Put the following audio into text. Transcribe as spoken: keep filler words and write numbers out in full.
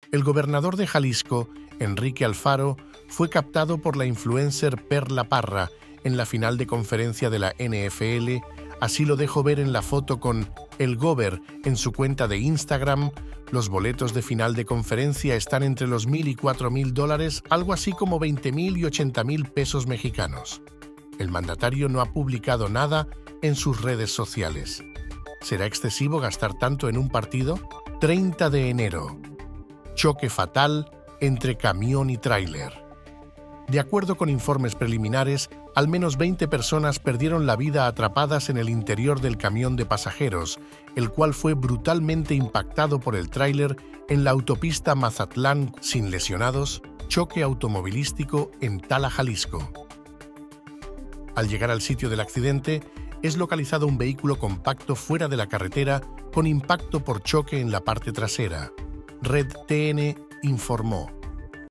El gobernador de Jalisco, Enrique Alfaro, fue captado por la influencer Perla Parra en la final de conferencia de la N F L. Así lo dejó ver en la foto con El Gober en su cuenta de Instagram. Los boletos de final de conferencia están entre los mil y cuatro mil dólares, algo así como veinte mil y ochenta mil pesos mexicanos. El mandatario no ha publicado nada en sus redes sociales. ¿Será excesivo gastar tanto en un partido? treinta de enero. Choque fatal entre camión y tráiler. De acuerdo con informes preliminares, al menos veinte personas perdieron la vida atrapadas en el interior del camión de pasajeros, el cual fue brutalmente impactado por el tráiler en la autopista Mazatlán. Sin lesionados, choque automovilístico en Tala, Jalisco. Al llegar al sitio del accidente, es localizado un vehículo compacto fuera de la carretera con impacto por choque en la parte trasera. Red T N informó.